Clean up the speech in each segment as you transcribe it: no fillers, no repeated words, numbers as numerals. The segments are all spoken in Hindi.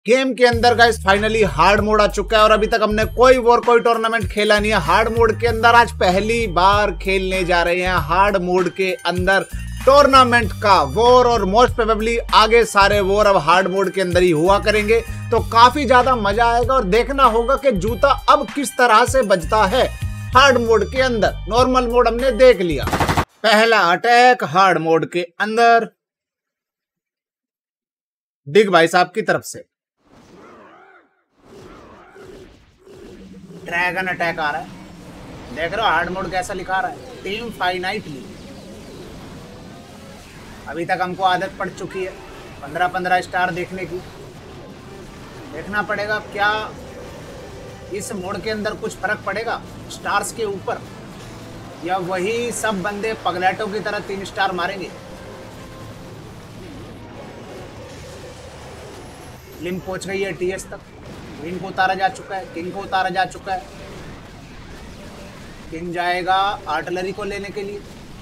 गेम के अंदर गाइस फाइनली हार्ड मोड आ चुका है और अभी तक हमने कोई टूर्नामेंट खेला नहीं है। हार्ड मोड के अंदर आज पहली बार खेलने जा रहे हैं हार्ड मोड के अंदर टूर्नामेंट का वॉर, और मोस्ट प्रोबेबली आगे सारे वॉर अब हार्ड मोड के अंदर ही हुआ करेंगे, तो काफी ज्यादा मजा आएगा और देखना होगा कि जूता अब किस तरह से बजता है हार्ड मोड के अंदर। नॉर्मल मोड हमने देख लिया, पहला अटैक हार्ड मोड के अंदर डिग भाई साहब की तरफ से ड्रैगन अटैक आ रहा है। देख रहे हो हार्ड मोड कैसा लिखा रहा है, टीम फाइनाइटली। अभी तक हमको आदत पड़ चुकी है 15-15 स्टार देखने की। देखना पड़ेगा क्या इस मोड के अंदर कुछ फर्क पड़ेगा स्टार्स के ऊपर, या वही सब बंदे पगलेटों की तरह 3 स्टार मारेंगे। लिम पहुंच गई है टीएस तक, क्वीन को उतारा जा चुका है, किंग को उतारा जा चुका है। किंग जाएगा आर्टिलरी को लेने के लिए,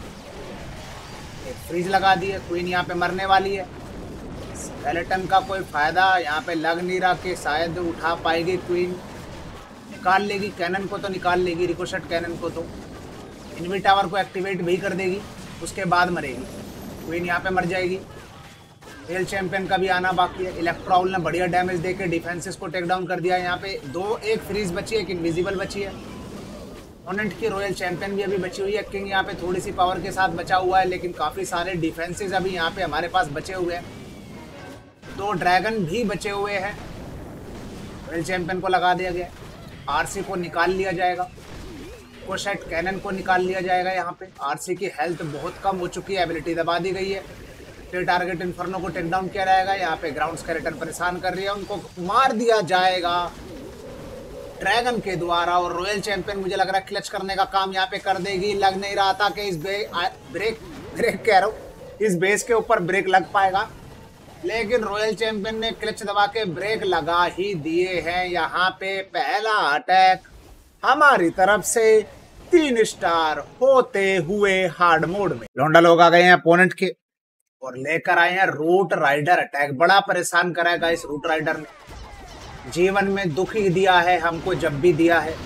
एक फ्रीज लगा दी है, क्वीन यहाँ पे मरने वाली है। स्केलेटन का कोई फायदा यहाँ पे लग नहीं रहा कि शायद उठा पाएगी क्वीन। निकाल लेगी कैनन को, तो निकाल लेगी रिकोशट कैनन को, तो इनवी टावर को एक्टिवेट भी कर देगी, उसके बाद मरेगी क्वीन, यहाँ पे मर जाएगी। रेल चैंपियन का भी आना बाकी है। इलेक्ट्राउल ने बढ़िया डैमेज देके डिफेंसेस को टेक डाउन कर दिया। यहाँ पे एक फ्रीज बची है, एक इनविजिबल बची है। ओपोनेंट की रॉयल चैंपियन भी अभी बची हुई है। किंग यहाँ पे थोड़ी सी पावर के साथ बचा हुआ है, लेकिन काफ़ी सारे डिफेंसेस अभी यहाँ पे हमारे पास बचे हुए हैं। 2 ड्रैगन भी बचे हुए हैं। रॉयल चैंपियन को लगा दिया गया, आरसी को निकाल लिया जाएगा, कोशेट कैनन को निकाल लिया जाएगा। यहाँ पे आरसी की हेल्थ बहुत कम हो चुकी है, एबिलिटी दबा दी गई है। टारगेट इन्फर्नो को टेक डाउन किया जाएगा। यहाँ पे ग्राउंड स्केलेटन परेशान कर रही है, उनको मार दिया जाएगा ड्रैगन के द्वारा। और रॉयल चैंपियन मुझे लग रहा है क्लच करने का काम यहाँ पे कर देगी। लग नहीं रहा था कि इस ब्रेक कह रहा हूँ, इस बेस के ऊपर ब्रेक लग पाएगा, लेकिन रॉयल चैंपियन ने क्लच दबा के ब्रेक लगा ही दिए हैं। यहाँ पे पहला अटैक हमारी तरफ से 3 स्टार होते हुए हार्ड मोड में। लौंडा लोग आ गए हैं अपोनेंट के और लेकर आए हैं रूट राइडर अटैक। बड़ा परेशान कराएगा इस रूट राइडर ने, जीवन में दुख ही दिया है हमको जब भी दिया है।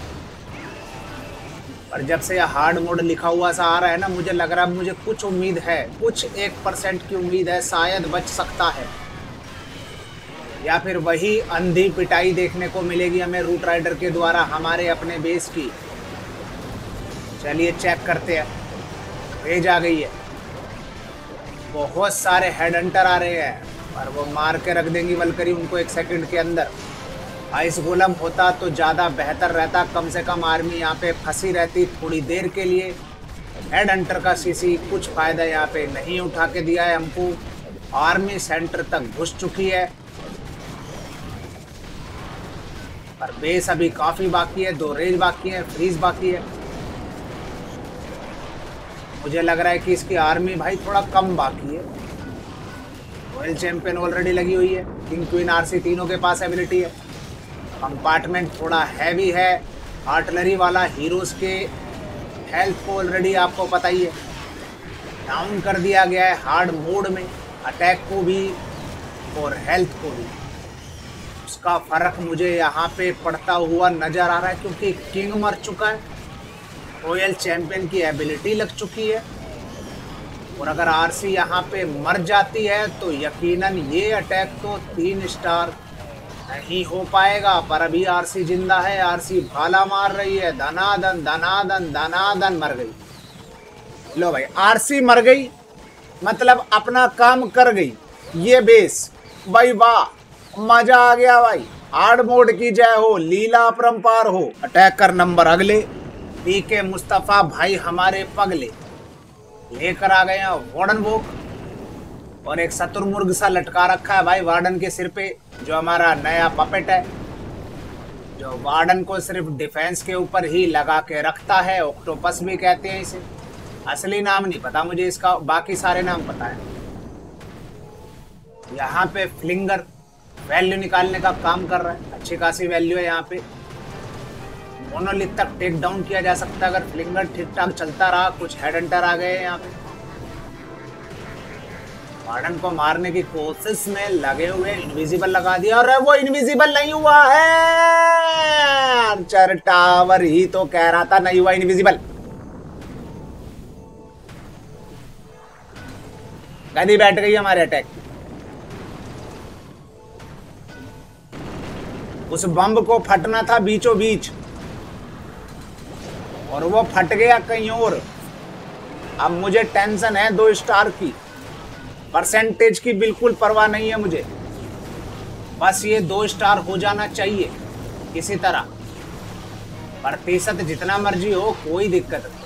और जब से यह हार्ड मोड लिखा हुआ सा आ रहा है ना, मुझे लग रहा है, मुझे कुछ उम्मीद है, कुछ 1% की उम्मीद है, शायद बच सकता है, या फिर वही अंधी पिटाई देखने को मिलेगी हमें रूट राइडर के द्वारा हमारे अपने बेस की। चलिए चेक करते हैं। भेज आ गई है, बहुत सारे हेड हंटर आ रहे हैं और वो मार के रख देंगी वल्करी उनको 1 सेकंड के अंदर। आइस गोलम होता तो ज़्यादा बेहतर रहता, कम से कम आर्मी यहाँ पे फंसी रहती थोड़ी देर के लिए। हेड हंटर का सीसी कुछ फ़ायदा यहाँ पे नहीं उठा के दिया है हमको। आर्मी सेंटर तक घुस चुकी है और बेस अभी काफ़ी बाकी है, 2 रेज बाकी है, फ्रीज बाकी है। मुझे लग रहा है कि इसकी आर्मी भाई थोड़ा कम बाकी है। रॉयल चैंपियन ऑलरेडी लगी हुई है, किंग क्वीन आरसी तीनों के पास एबिलिटी है। कंपार्टमेंट थोड़ा हैवी है, आर्टिलरी वाला हीरोज़ के हेल्थ को ऑलरेडी आपको पता ही है डाउन कर दिया गया है हार्ड मोड में, अटैक को भी और हेल्थ को भी। उसका फ़र्क मुझे यहाँ पे पड़ता हुआ नज़र आ रहा है, क्योंकि किंग मर चुका है, रॉयल चैंपियन की एबिलिटी लग चुकी है, और अगर आरसी यहाँ पे मर जाती है तो यकीनन ये अटैक तो 3 स्टार नहीं हो पाएगा। पर अभी आरसी जिंदा है, आरसी भाला मार रही है, धनाधन धनाधन धनाधन मर गई। लो भाई आरसी मर गई, मतलब अपना काम कर गई ये बेस। भाई वाह, मजा आ गया भाई, हार्ड मोड की जय हो, लीला अपरंपार हो। अटैक कर नंबर अगले पीके मुस्तफ़ा भाई हमारे पगले लेकर आ गए हैं वार्डन वोक, और एक शत्रुमुर्ग सा लटका रखा है भाई वार्डन के सिर पे, जो हमारा नया पपेट है, जो वार्डन को सिर्फ डिफेंस के ऊपर ही लगा के रखता है। ऑक्टोपस भी कहते हैं इसे, असली नाम नहीं पता मुझे इसका, बाकी सारे नाम पता है। यहाँ पे फ्लिंगर वैल्यू निकालने का काम कर रहा है, अच्छी खासी वैल्यू है यहाँ पे। मोनोलिथ तक टेक डाउन किया जा सकता है अगर फ्लिंगर ठीक ठाक चलता रहा। कुछ हेड हंटर आ गए हैं यहाँ पे, वार्डन को मारने की कोशिश में लगे हुए इनविजिबल लगा दिया और वो इनविजिबल नहीं हुआ है। आर्चर टावर ही तो कह रहा था नहीं हुआ इनविजिबल। गदी बैठ गई हमारे अटैक। उस बम को फटना था बीचों बीच और वो फट गया कहीं और। अब मुझे टेंशन है 2 स्टार की, परसेंटेज की बिल्कुल परवाह नहीं है मुझे, बस ये 2 स्टार हो जाना चाहिए किसी तरह। प्रतिशत जितना मर्जी हो कोई दिक्कत नहीं।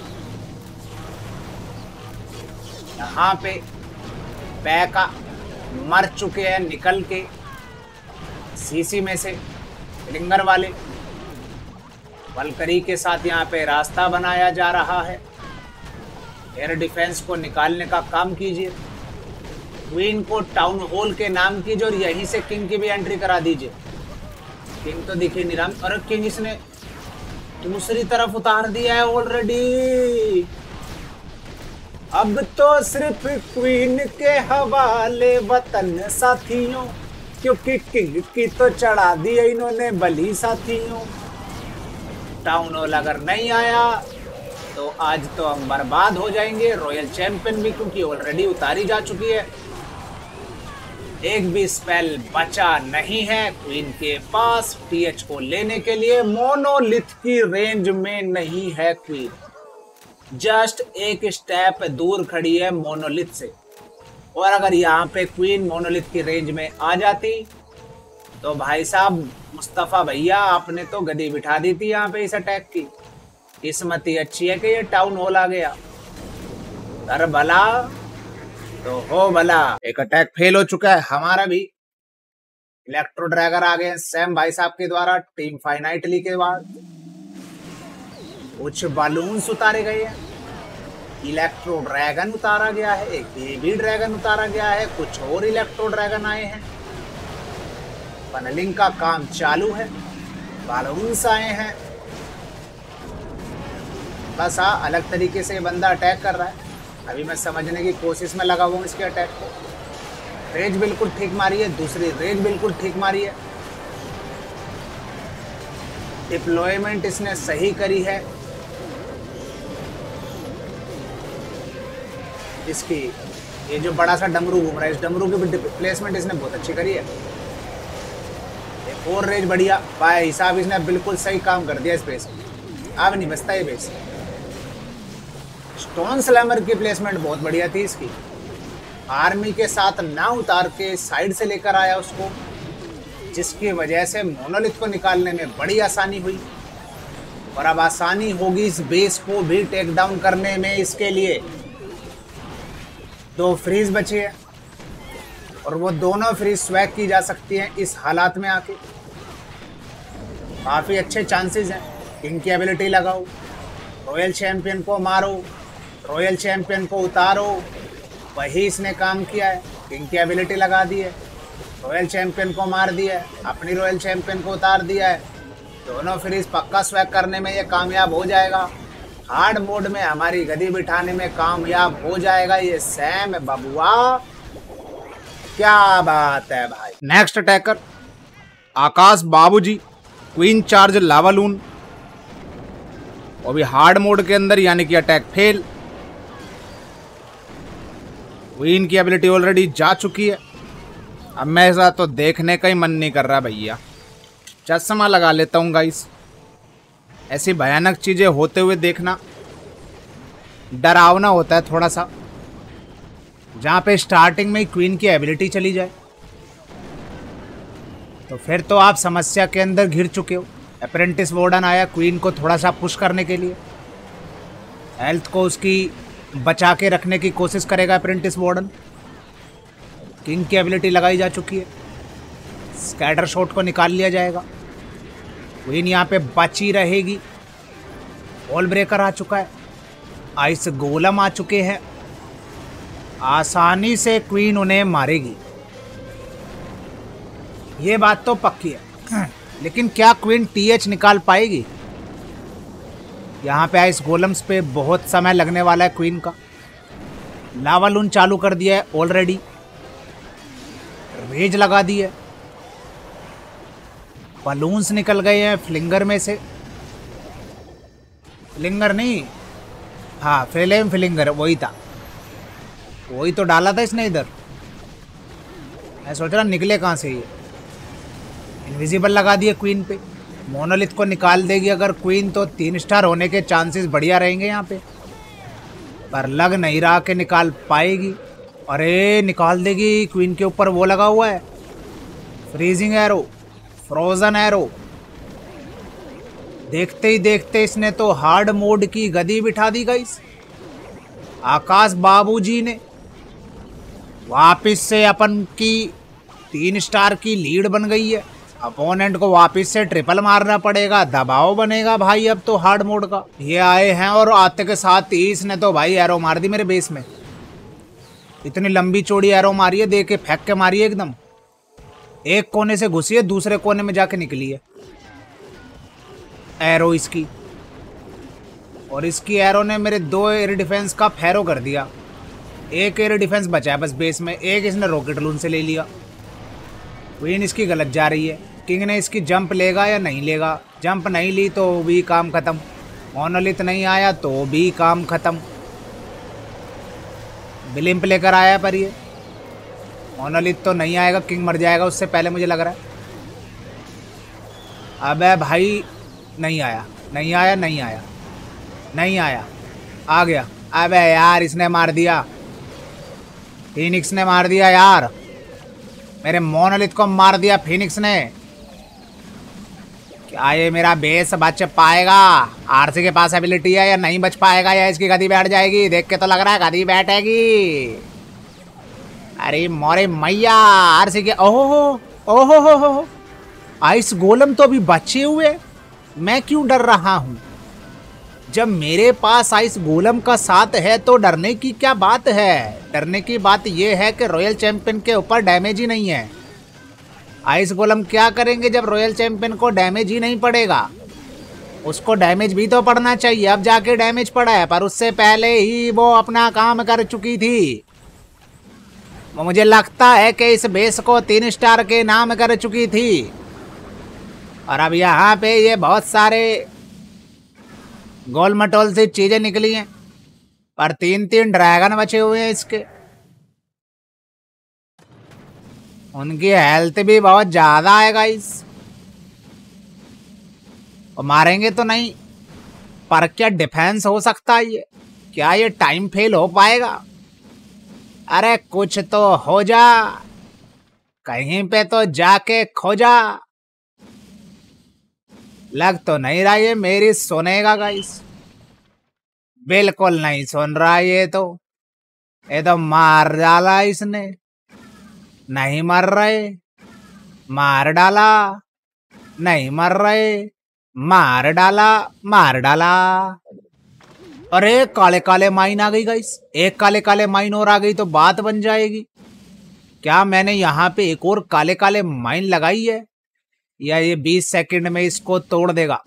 यहाँ पे पैका मर चुके हैं निकल के सीसी में से लिंगर वाले। वलकरी के साथ यहाँ पे रास्ता बनाया जा रहा है। एयर डिफेंस को निकालने का काम कीजिए। क्वीन को टाउन हॉल के नाम कीजिए और यहीं से किंग की भी एंट्री करा दीजिए। किंग तो दिखे नहीं रहा। और किंग इसने दूसरी तरफ उतार दिया है ऑलरेडी। अब तो सिर्फ क्वीन के हवाले वतन साथियों, क्योंकि किंग की तो चढ़ा दी है इन्होंने बली साथियों। टाउन हॉल अगर नहीं आया तो आज तो हम बर्बाद हो जाएंगे। रॉयल चैंपियन भी क्योंकि ऑलरेडी उतारी जा चुकी है। एक भी स्पेल बचा नहीं है क्वीन के पास टीएच को लेने के लिए। मोनोलिथ की रेंज में नहीं है क्वीन, जस्ट एक स्टेप दूर खड़ी है मोनोलिथ से। और अगर यहाँ पे क्वीन मोनोलिथ की रेंज में आ जाती तो भाई साहब मुस्तफा भैया आपने तो गदी बिठा दी थी यहाँ पे इस अटैक की। किस्मत ही अच्छी है कि ये टाउन हॉल आ गया। कर भला तो हो भला। एक अटैक फेल हो चुका है हमारा भी। इलेक्ट्रो ड्रैगन आ गए सैम भाई साहब के द्वारा टीम फाइनाइटली के बाद। कुछ बलून्स उतारे गए हैं, इलेक्ट्रो ड्रैगन उतारा गया है, एक बेबी ड्रैगन उतारा गया है, कुछ और इलेक्ट्रो ड्रैगन आए हैं। फनलिंग का काम चालू है, बलून्स आए हैं। बस हाँ, अलग तरीके से बंदा अटैक कर रहा है। अभी मैं समझने की कोशिश में लगा हुआ हूँ इसके अटैक को। रेज बिल्कुल ठीक मारी है, दूसरी रेज बिल्कुल ठीक मारी है। डिप्लॉयमेंट इसने सही करी है। इसकी ये जो बड़ा सा डमरू घूम रहा है, इस डमरू की प्लेसमेंट इसने बहुत अच्छी करी है। एक और रेज बढ़िया भाई हिसाब, इसने बिल्कुल सही काम कर दिया इस बेस में। अब नहीं बचता ये बेस। स्टोन स्लैमर की प्लेसमेंट बहुत बढ़िया थी इसकी। आर्मी के साथ ना उतार के साइड से लेकर आया उसको, जिसकी वजह से मोनोलिथ को निकालने में बड़ी आसानी हुई। और अब आसानी होगी इस बेस को भी टेक डाउन करने में। इसके लिए 2 फ्रीज बचे हैं और वो दोनों फ्रीज स्वैग की जा सकती हैं इस हालात में आके। काफ़ी अच्छे चांसेस हैं। किंग की एबिलिटी लगाओ, रॉयल चैंपियन को मारो, रॉयल चैंपियन को उतारो। वही इसने काम किया है। किंग की एबिलिटी लगा दी है, रॉयल चैंपियन को मार दिया है, अपनी रॉयल चैंपियन को उतार दिया है। दोनों फ्रीज पक्का स्वैग करने में ये कामयाब हो जाएगा। हार्ड मोड में हमारी गदी बिठाने में कामयाब हो जाएगा ये सैम बबुआ। क्या बात है भाई। नेक्स्ट अटैकर आकाश बाबूजी, क्वीन चार्ज लावालून। और भी हार्ड मोड के अंदर, यानी कि अटैक फेल। क्वीन की एबिलिटी ऑलरेडी जा चुकी है। अब मैं ऐसा तो देखने का ही मन नहीं कर रहा भैया। चश्मा लगा लेता हूँ गाइस। ऐसी भयानक चीजें होते हुए देखना डरावना होता है थोड़ा सा। जहाँ पे स्टार्टिंग में ही क्वीन की एबिलिटी चली जाए तो फिर तो आप समस्या के अंदर घिर चुके हो। अप्रेंटिस वार्डन आया क्वीन को थोड़ा सा पुश करने के लिए, हेल्थ को उसकी बचा के रखने की कोशिश करेगा अप्रेंटिस वार्डन। किंग की एबिलिटी लगाई जा चुकी है, स्कैटर शॉट को निकाल लिया जाएगा। क्वीन यहाँ पे बची रहेगी। वॉल ब्रेकर आ चुका है, आइस गोलम आ चुके हैं। आसानी से क्वीन उन्हें मारेगी, ये बात तो पक्की है। लेकिन क्या क्वीन टीएच निकाल पाएगी? यहाँ पे आइस गोलम्स पे बहुत समय लगने वाला है क्वीन का। लावा लून चालू कर दिया है ऑलरेडी। रेज लगा दी है। बलून्स निकल गए हैं फ्लिंगर में से। फ्लिंगर नहीं, हाँ फ्लेम फ्लिंगर वही था, वही तो डाला था इसने इधर। मैं सोच रहा निकले कहाँ से ये। इनविजिबल लगा दिए क्वीन पे। मोनोलिथ को निकाल देगी अगर क्वीन तो 3 स्टार होने के चांसेस बढ़िया रहेंगे यहाँ पे, पर लग नहीं रहा कि निकाल पाएगी। अरे निकाल देगी। क्वीन के ऊपर वो लगा हुआ है फ्रीजिंग एरो, फ्रोजन एरो। देखते ही देखते इसने तो हार्ड मोड की गदी बिठा दी गाइस। आकाश बाबूजी ने वापिस से अपन की 3 स्टार की लीड बन गई है। अपोनेंट को वापिस से ट्रिपल मारना पड़ेगा, दबाव बनेगा भाई अब तो हार्ड मोड का। ये आए हैं और आते के साथ ही इसने तो भाई एरो मार दी मेरे बेस में। इतनी लंबी चौड़ी एरो मारी है, देख के फेंक के मारी है एकदम। एक कोने से घुसी है, दूसरे कोने में जाके निकली है एरो इसकी। और इसकी एरो ने मेरे 2 एयर डिफेंस का फैरो कर दिया। एक एयर डिफेंस बचा है बस बेस में, एक इसने रॉकेट लून से ले लिया। क्वीन इसकी गलत जा रही है। किंग ने इसकी जंप लेगा या नहीं लेगा? जंप नहीं ली तो भी काम खत्म। मोनोलिथ नहीं आया तो भी काम खत्म। ब्लिम्प लेकर आया पर ये मोनोलिथ तो नहीं आएगा, किंग मर जाएगा उससे पहले मुझे लग रहा है। अबे भाई नहीं आया, नहीं आया, नहीं आया, नहीं आया, आ गया। अबे यार इसने मार दिया, फीनिक्स ने मार दिया यार, मेरे मोनोलिथ को मार दिया फीनिक्स ने। क्या ये मेरा बेस बच पाएगा? आरसी के पास एबिलिटी है या नहीं बच पाएगा, या इसकी गदी बैठ जाएगी? देख के तो लग रहा है गदी बैठेगी। अरे मोरे मैया, आरसी के ओहो ओहो हो, आइस गोलम तो अभी बचे हुए। मैं क्यों डर रहा हूँ? जब मेरे पास आइस गोलम का साथ है तो डरने की क्या बात है? डरने की बात यह है कि रॉयल चैंपियन के ऊपर डैमेज ही नहीं है। आइस गोलम क्या करेंगे जब रॉयल चैंपियन को डैमेज ही नहीं पड़ेगा? उसको डैमेज भी तो पड़ना चाहिए, अब जाके डैमेज पड़ा है, पर उससे पहले ही वो अपना काम कर चुकी थी। मुझे लगता है कि इस बेस को 3 स्टार के नाम कर चुकी थी। और अब यहाँ पे ये बहुत सारे गोल मटोल सी चीजें निकली हैं, पर 3-3 ड्रैगन बचे हुए हैं इसके। उनकी हेल्थ भी बहुत ज्यादा है गाइस। और मारेंगे तो नहीं, पर क्या डिफेंस हो सकता है ये? क्या ये टाइम फेल हो पाएगा? अरे कुछ तो हो जा, कहीं पे तो जाके खो जा। लग तो नहीं रहा ये मेरी सुनेगा गाइस, बिल्कुल नहीं सुन रहा ये तो मार डाला इसने। नहीं मर रहे, मार डाला। नहीं मर रहे, मार डाला, मार डाला। अरे काले काले माइन आ गई गाइस, एक काले काले माइन और आ गई तो बात बन जाएगी। क्या मैंने यहाँ पे एक और काले काले माइन लगाई है, या ये 20 सेकंड में इसको तोड़ देगा?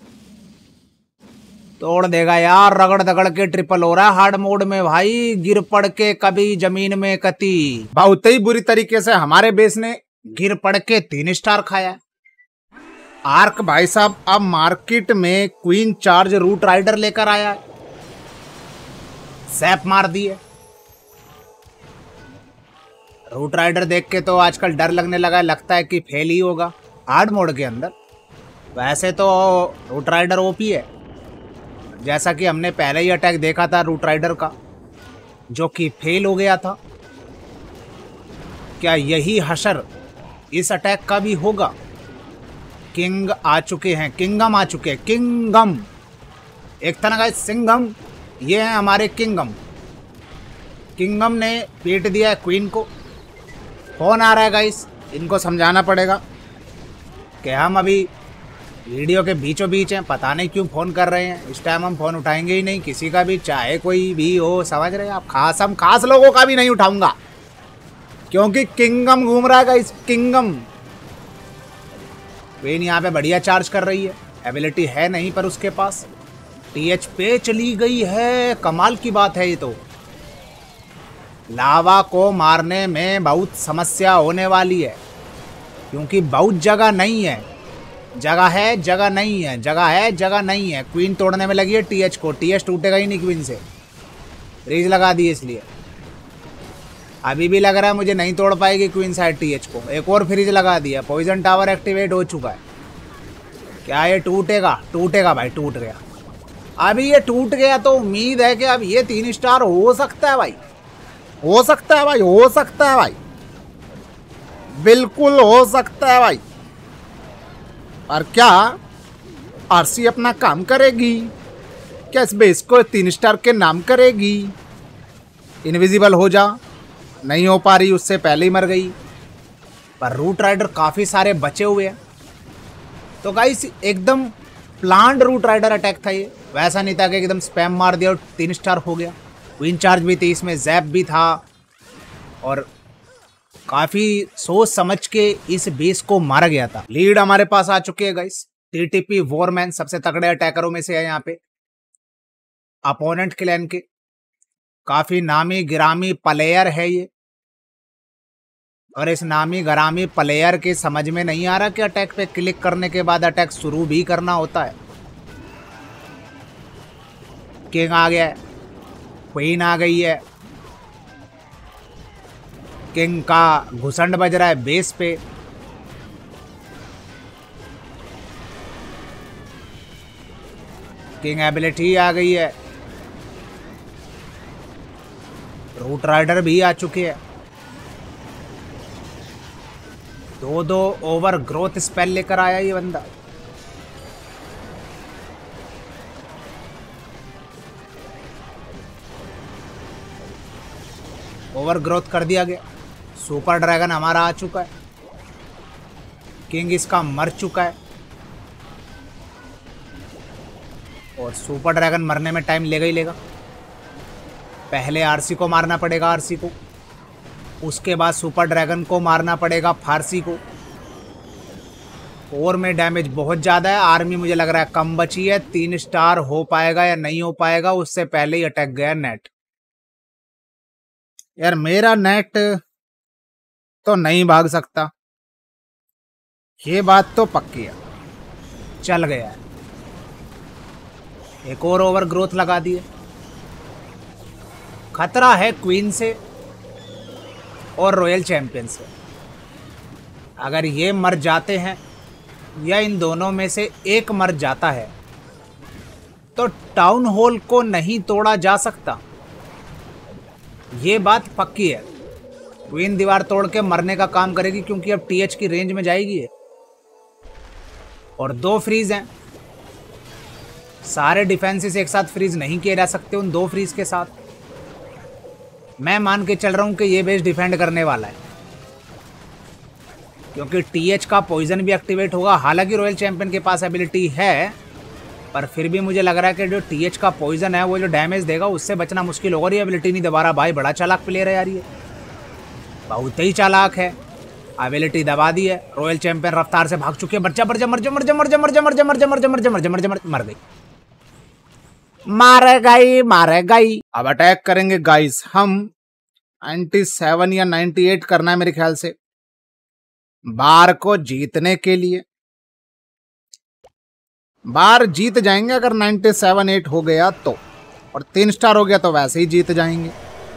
तोड़ देगा यार, रगड़ दगड़ के ट्रिपल हो रहा है हार्ड मोड में भाई। गिर पड़ के कभी जमीन में कती। बहुत ही बुरी तरीके से हमारे बेस ने गिर पड़ के 3 स्टार खाया। आर्क भाई साहब अब मार्केट में क्वीन चार्ज रूट राइडर लेकर आया, सैप मार दिए। रूट राइडर देख के तो आजकल डर लगने लगा है, लगता है कि फेल ही होगा हार्ड मोड के अंदर। वैसे तो रूट राइडर ओपी है, जैसा कि हमने पहले ही अटैक देखा था रूट राइडर का, जो कि फेल हो गया था। क्या यही हशर इस अटैक का भी होगा? किंग आ चुके हैं, किंगम आ चुके हैं, किंगम। एक था ना गाइस सिंघम, ये है हमारे किंगम। किंगम ने पीट दिया क्वीन को। फोन आ रहा है गाइस, इनको समझाना पड़ेगा कि हम अभी वीडियो के बीचों बीच हैं, पता नहीं क्यों फ़ोन कर रहे हैं। इस टाइम हम फ़ोन उठाएंगे ही नहीं किसी का भी, चाहे कोई भी हो, समझ रहे हैं आप। हम खास लोगों का भी नहीं उठाऊंगा, क्योंकि किंगम घूम रहा है गाइस, किंगम। क्वीन यहाँ पे बढ़िया चार्ज कर रही है, एबिलिटी है नहीं पर उसके पास। टीएच पे चली गई है, कमाल की बात है ये तो। लावा को मारने में बहुत समस्या होने वाली है। क्योंकि बहुत जगह नहीं है, जगह है जगह नहीं है, जगह है जगह नहीं है। क्वीन तोड़ने में लगी है टीएच को, टीएच टूटेगा ही नहीं क्वीन से, फ्रीज लगा दी इसलिए। अभी भी लग रहा है मुझे नहीं तोड़ पाएगी क्वीन साइड टीएच को। एक और फ्रीज लगा दिया, पॉइजन टावर एक्टिवेट हो चुका है। क्या ये टूटेगा? टूटेगा भाई, टूट गया। अभी ये टूट गया तो उम्मीद है कि अब ये 3 स्टार हो सकता है भाई, हो सकता है भाई, हो सकता है भाई, बिल्कुल हो सकता है भाई। और क्या आरसी अपना काम करेगी? क्या इस बेस को 3 स्टार के नाम करेगी? इनविजिबल हो जा, नहीं हो पा रही, उससे पहले ही मर गई। पर रूट राइडर काफ़ी सारे बचे हुए हैं। तो गाइस एकदम प्लान्ड रूट राइडर अटैक था ये, वैसा नहीं था कि एकदम स्पैम मार दिया और 3 स्टार हो गया। क्वीन चार्ज भी थी इसमें, जैप भी था, और काफ़ी सोच समझ के इस बेस को मारा गया था। लीड हमारे पास आ चुकी है गाइस। टीटीपी वॉरमैन सबसे तगड़े अटैकरों में से है यहाँ पे, अपोनेंट क्लैन के काफ़ी नामी गिरामी प्लेयर है ये। और इस नामी गरामी प्लेयर के समझ में नहीं आ रहा कि अटैक पे क्लिक करने के बाद अटैक शुरू भी करना होता है। किंग आ गया है, क्वीन आ गई है, किंग का घुसंड बज रहा है बेस पे। किंग एबिलिटी आ गई है, रूट राइडर भी आ चुके हैं। 2 ओवर ग्रोथ स्पेल लेकर आया ये बंदा। ओवर ग्रोथ कर दिया गया। सुपर ड्रैगन हमारा आ चुका है, किंग इसका मर चुका है, और सुपर ड्रैगन मरने में टाइम लेगा ही लेगा। पहले आरसी को मारना पड़ेगा, आरसी को, उसके बाद सुपर ड्रैगन को मारना पड़ेगा, फारसी को। और में डैमेज बहुत ज़्यादा है, आर्मी मुझे लग रहा है कम बची है। 3 स्टार हो पाएगा या नहीं हो पाएगा, उससे पहले ही अटैक गया नेट। यार मेरा नेट तो नहीं भाग सकता, ये बात तो पक्की है, चल गया है। एक और ओवर ग्रोथ लगा दिए। खतरा है क्वीन से और रॉयल चैंपियन से। अगर ये मर जाते हैं या इन दोनों में से एक मर जाता है तो टाउन हॉल को नहीं तोड़ा जा सकता, ये बात पक्की है। क्वीन दीवार तोड़ के मरने का काम करेगी, क्योंकि अब टीएच की रेंज में जाएगी है। और 2 फ्रीज हैं, सारे डिफेंसेस एक साथ फ्रीज नहीं किए जा सकते उन 2 फ्रीज के साथ। मैं मान के चल रहा हूं कि ये बेस डिफेंड करने वाला है, क्योंकि टीएच का पॉइजन भी एक्टिवेट होगा। हालांकि रॉयल चैंपियन के पास एबिलिटी है, पर फिर भी मुझे लग रहा है कि जो टीएच का पॉइजन है वो जो डैमेज देगा उससे बचना मुश्किल होगा। ये एबिलिटी नहीं दबा रहा भाई, बड़ा चालाक प्लेयर है यार, ये बहुत ही चालाक है। एबिलिटी दबा दी है, रॉयल चैंपियन रफ्तार से भाग चुके हैं। मर जा मर जा मर जा मर जा मर जा मर जा मर जा मर जा मर जा मर जा मर जा मर जा मर गई, मारे गई मारे गई। अब अटैक करेंगे गाइस हम। 97 या 98 करना है मेरे ख्याल से बार को जीतने के लिए। बार जीत जाएंगे अगर 97-8 हो गया तो, और 3 स्टार हो गया तो वैसे ही जीत जाएंगे।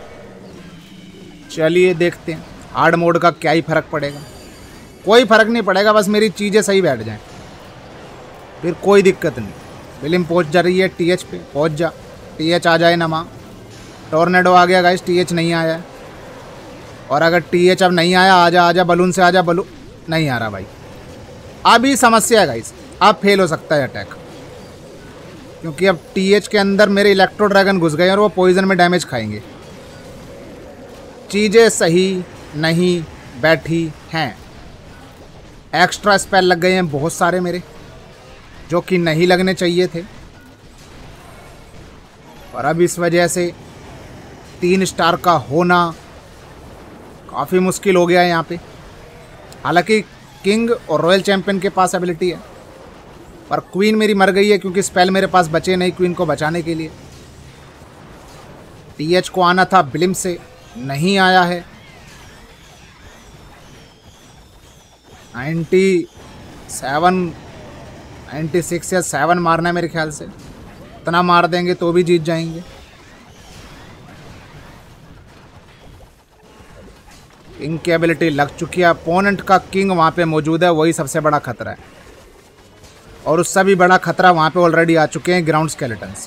चलिए देखते हैं हार्ड मोड का क्या ही फर्क पड़ेगा। कोई फर्क नहीं पड़ेगा, बस मेरी चीज़ें सही बैठ जाएं, फिर कोई दिक्कत नहीं। फिल्म पहुंच जा रही है टीएच पे, पहुंच जा, टीएच आ जाए ना माँ। टोर्नेडो आ गया गाइस, टीएच नहीं आया है। और अगर टीएच अब नहीं आया, आजा आजा बलून से आजा, बलून नहीं आ रहा भाई। अभी समस्या है गाइस, अब फेल हो सकता है अटैक, क्योंकि अब टीएच के अंदर मेरे इलेक्ट्रो ड्रैगन घुस गए और वो पॉइजन में डैमेज खाएंगे। चीज़ें सही नहीं बैठी हैं, एक्स्ट्रा स्पेल लग गए हैं बहुत सारे मेरे, जो कि नहीं लगने चाहिए थे। और अब इस वजह से 3 स्टार का होना काफ़ी मुश्किल हो गया है यहाँ पे। हालांकि किंग और रॉयल चैंपियन के पास एबिलिटी है, पर क्वीन मेरी मर गई है क्योंकि स्पेल मेरे पास बचे नहीं क्वीन को बचाने के लिए। टीएच को आना था ब्लिम से, नहीं आया है। 97 96 या 7 मारना है मेरे ख्याल से। इतना मार देंगे तो भी जीत जाएंगे। किंग की एबिलिटी लग चुकी है। अपोनेंट का किंग वहाँ पे मौजूद है, वही सबसे बड़ा खतरा है। और उससे भी बड़ा खतरा वहाँ पे ऑलरेडी आ चुके हैं ग्राउंड स्केलेटन्स।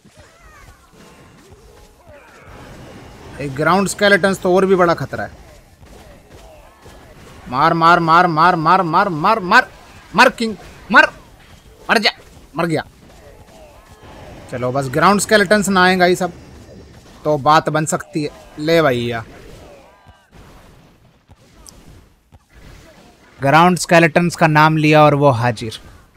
एक ग्राउंड स्केलेटन्स तो और भी बड़ा खतरा है। मार मार मार मार मार मार मार मार मर किंग मर, मर जा, मर गया। चलो बस ग्राउंड स्केलेटन्स ना आएगा ये सब तो बात बन सकती है। ले भैया, ग्राउंड स्केलेटन्स का नाम लिया और वो हाजिर।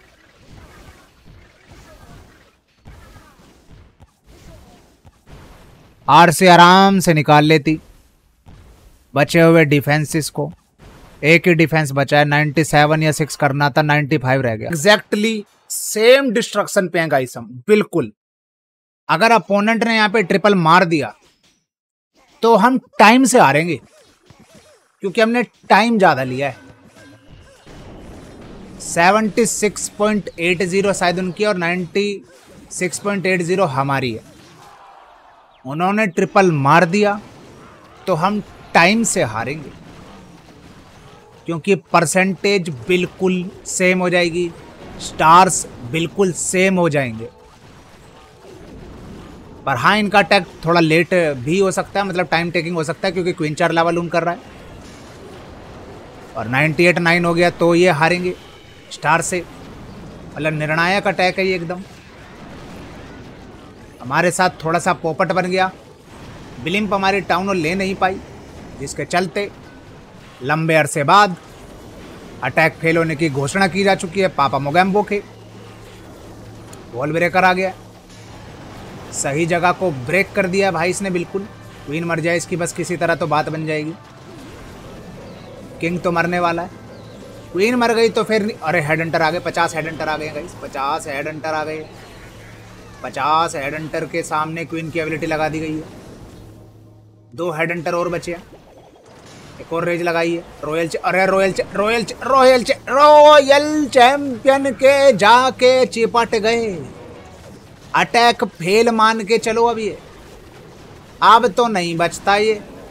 आर से आराम से निकाल लेती बचे हुए डिफेंसेस को। एक ही डिफेंस बचा है, 97 या 6 करना था, 95 रह गया। एग्जैक्टली सेम डिस्ट्रक्शन पे हैं गाइस हम, बिल्कुल। अगर अपोनेंट ने यहाँ पे ट्रिपल मार दिया तो हम टाइम से हारेंगे, क्योंकि हमने टाइम ज्यादा लिया है। 76.80 शायद उनकी और 96.80 हमारी है। उन्होंने ट्रिपल मार दिया तो हम टाइम से हारेंगे, क्योंकि परसेंटेज बिल्कुल सेम हो जाएगी, स्टार्स बिल्कुल सेम हो जाएंगे। पर हाँ, इनका अटैक थोड़ा लेट भी हो सकता है, मतलब टाइम टेकिंग हो सकता है, क्योंकि क्वीन 4 लेवल उन कर रहा है और 98-9 हो गया तो ये हारेंगे स्टार से। मतलब निर्णायक अटैक है ये एकदम। हमारे साथ थोड़ा सा पोपट बन गया। ब्लिम्प हमारी टाउन ले नहीं पाई, जिसके चलते लंबे अरसे बाद अटैक फेल होने की घोषणा की जा चुकी है पापा मोगैम्बो के। वॉल ब्रेकर आ गया, सही जगह को ब्रेक कर दिया भाई इसने बिल्कुल। क्वीन मर जाए इसकी बस किसी तरह तो बात बन जाएगी। किंग तो मरने वाला है, क्वीन मर गई तो फिर अरे हेड हंटर आ गए, 50 हेड हंटर आ गए गाइस, 50 हेड हंटर आ गए। 50 हेड हंटर के सामने क्वीन की एबिलिटी लगा दी गई है। 2 हेड हंटर और बचे हैं, एक और रेज लगाई है। रॉयल चैंपियन के जाके चिपट गए। अटैक फेल मान के चलो अब ये, अब तो नहीं बचता ये।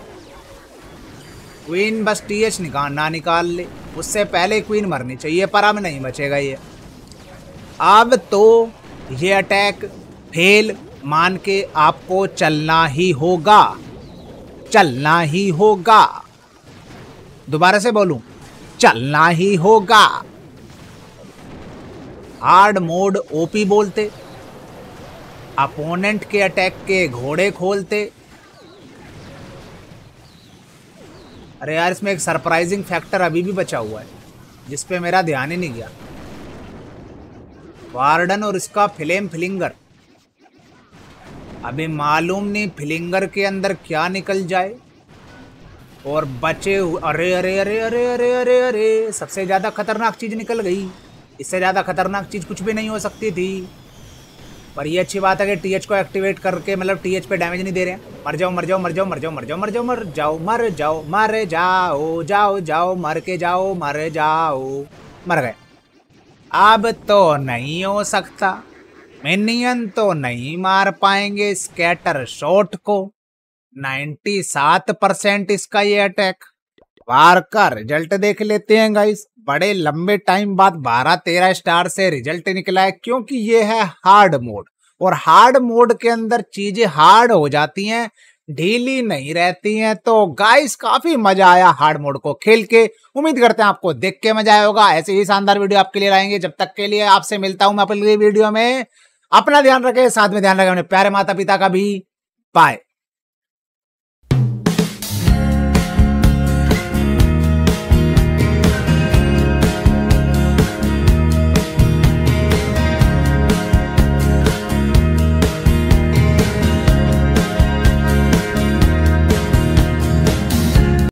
क्वीन बस टीएच ना निकाल ले, उससे पहले क्वीन मरनी चाहिए, पर अब नहीं बचेगा ये। अब तो ये अटैक फेल मान के आपको चलना ही होगा, चलना ही होगा। दोबारा से बोलूं, चलना ही होगा। हार्ड मोड ओपी बोलते, अपोनेंट के अटैक के घोड़े खोलते। अरे यार, इसमें एक सरप्राइजिंग फैक्टर अभी भी बचा हुआ है जिस पे मेरा ध्यान ही नहीं गया। वार्डन और इसका फ्लेम फ्लिंगर। अभी मालूम नहीं फ्लिंगर के अंदर क्या निकल जाए। और बचे अरे अरे अरे अरे अरे अरे अरे, सबसे ज्यादा खतरनाक चीज निकल गई। इससे ज्यादा खतरनाक चीज कुछ भी नहीं हो सकती थी। पर ये अच्छी बात है कि टीएच को एक्टिवेट करके, मतलब टीएच पे डैमेज नहीं दे रहे हैं। मर जाओ मर जाओ मर जाओ मर जाओ मर जाओ मर जाओ मर जाओ मर जाओ मर जाओ जाओ जाओ मर के जाओ मर जाओ। मर गए। अब तो नहीं हो सकता, मिनियन तो नहीं मार पाएंगे स्कैटर शॉट को। 97% इसका ये अटैक। वार का रिजल्ट देख लेते हैं गाइस। बड़े लंबे टाइम बाद 12-13 स्टार से रिजल्ट निकला है, क्योंकि ये है हार्ड मोड, और हार्ड मोड के अंदर चीजें हार्ड हो जाती हैं, ढीली नहीं रहती हैं। तो गाइस काफी मजा आया हार्ड मोड को खेल के। उम्मीद करते हैं आपको देख के मजा आया होगा। ऐसे ही शानदार वीडियो आपके लिए लाएंगे। जब तक के लिए आपसे मिलता हूं मैं अपनी वीडियो में। अपना ध्यान रखें, साथ में ध्यान रखें अपने प्यारे माता पिता का भी। बाय।